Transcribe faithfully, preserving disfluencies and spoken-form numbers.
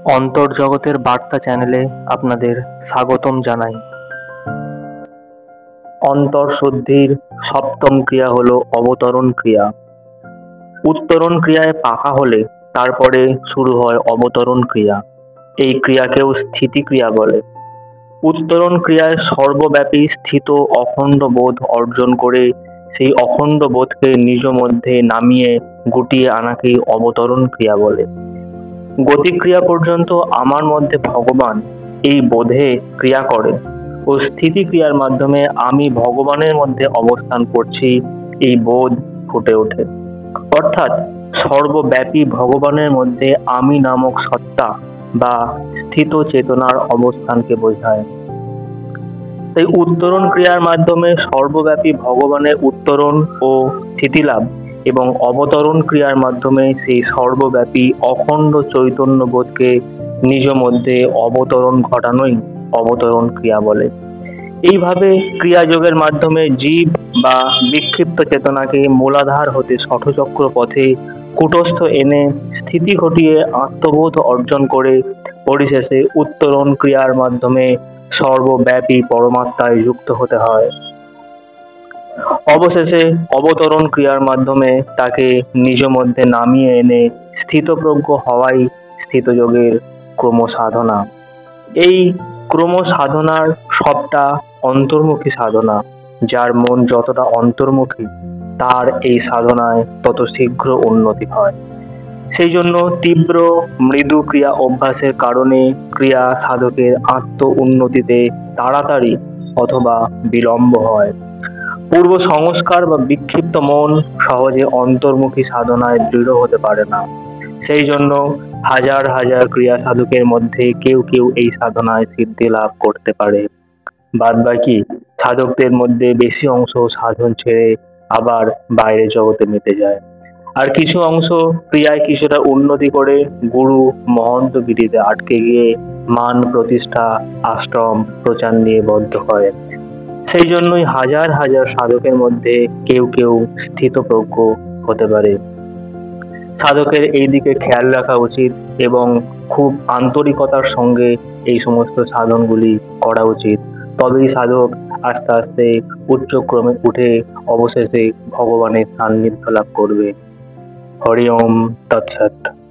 অন্তর্জগতের বার্তা চ্যানেলে আপনাদের স্বাগতম জানাই। অন্তর্শুদ্ধির সপ্তম ক্রিয়া হলো অবতরণ ক্রিয়া। উত্তরণ ক্রিয়ায় পাকা হলে তারপরে শুরু হয় অবতরণ ক্রিয়া। এই ক্রিয়াকেও স্থিতি ক্রিয়া বলে। উত্তরণ ক্রিয়ায় সর্বব্যাপী স্থিত অখণ্ড বোধ অর্জন করে সেই অখণ্ড বোধকে নিজ মধ্যে নামিয়ে গুটিয়ে আনাকেই অবতরণ ক্রিয়া বলে। গতিক্রিয়া পর্যন্ত আমার মধ্যে ভগবান এই বোধে ক্রিয়া করে ও স্থিতি ক্রিয়ার মাধ্যমে আমি ভগবানের মধ্যে অবস্থান করছি এই বোধ ফুটে ওঠে। অর্থাৎ সর্বব্যাপী ভগবানের মধ্যে আমি নামক সত্তা বা স্থিত চেতনার অবস্থানকে বোঝায়। তাই উত্তরণ ক্রিয়ার মাধ্যমে সর্বব্যাপী ভগবানের উত্তরণ ও স্থিতিলাভ এবং অবতরণ ক্রিয়ার মাধ্যমে সেই সর্বব্যাপী অখণ্ড চৈতন্য বোধকে নিজ মধ্যে অবতরণ ঘটানোই অবতরণ ক্রিয়া বলে। এইভাবে ক্রিয়াযোগের মাধ্যমে জীব বা বিক্ষিপ্ত চেতনাকে মূলাধার হতে ষটচক্র পথে কুটস্থ এনে স্থিতি ঘটিয়ে আত্মবোধ অর্জন করে পরিশেষে উত্তরণ ক্রিয়ার মাধ্যমে সর্বব্যাপী পরমাত্মায় যুক্ত হতে হয়। অবশেষে অবতরণ ক্রিয়ার মাধ্যমে তাকে নিজ মধ্যে নামিয়ে এনে স্থিতপ্রজ্ঞ হওয়াই স্থিতযোগের ক্রম সাধনা। এই ক্রম সাধনার সবটা অন্তর্মুখী সাধনা। যার মন যতটা অন্তর্মুখী তার এই সাধনায় তত শীঘ্র উন্নতি হয়। সেই জন্য তীব্র মৃদু ক্রিয়া অভ্যাসের কারণে ক্রিয়া সাধকের আত্ম উন্নতিতে তাড়াতাড়ি অথবা বিলম্ব হয়। পূর্ব সংস্কার বা বিক্ষিপ্ত মন সহজে অন্তর্মুখী সাধনায় দৃঢ় হতে পারে না। সেই জন্য হাজার হাজার ক্রিয়া সাধকের মধ্যে কেউ কেউ এই সাধনায় সিদ্ধি লাভ করতে পারে। বাদ বাকি সাধকদের মধ্যে বেশি অংশ সাধন ছেড়ে আবার বাইরের জগতে মেতে যায়। আর কিছু অংশ ক্রিয়ায় কিছুটা উন্নতি করে গুরু মহন্ত গিরিতে আটকে গিয়ে মান প্রতিষ্ঠা আশ্রম প্রচার নিয়ে বদ্ধ হয়। সেই জন্যই হাজার হাজার সাধকের মধ্যে কেউ কেউ স্থিতপ্রজ্ঞ হতে পারে। সাধকের এই দিকে খেয়াল রাখা উচিত এবং খুব আন্তরিকতার সঙ্গে এই সমস্ত সাধনগুলি করা উচিত। তবেই সাধক আস্তে আস্তে উচ্চক্রমে উঠে অবশেষে ভগবানের সান্নিধ্য লাভ করবে। হরি ওম তৎসৎ।